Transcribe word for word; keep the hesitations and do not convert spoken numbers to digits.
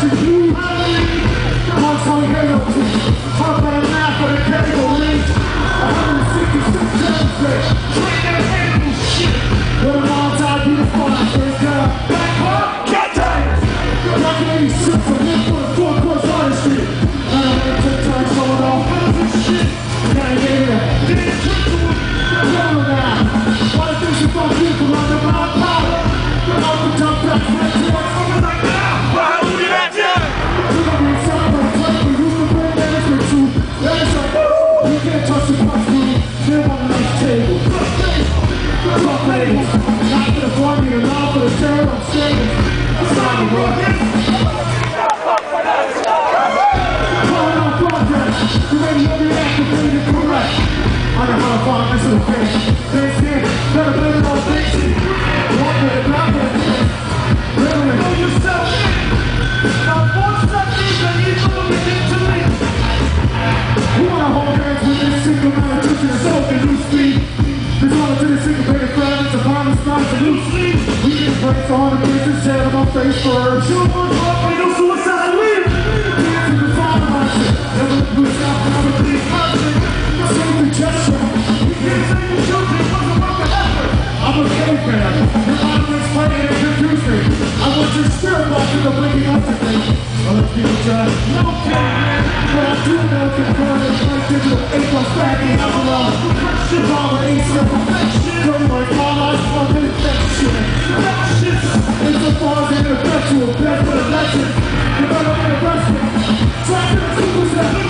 Face first. You want to do suicide leave. Hands in the fire marching. Never lose out, never leave marching. Same suggestion. You can't say the children wasn't worth the effort. I'm a caveman. Your mind was playing and confused me. I want your spirit walking the waking up to me. Well, let's be just no caveman. But I do know control is like digital eight plus baggy Avalon. Your mama ain't for perfection. Don't like my life for the infection. It's a far as an effectual death for the legend. You're gonna get arrested. Trapped in a super set.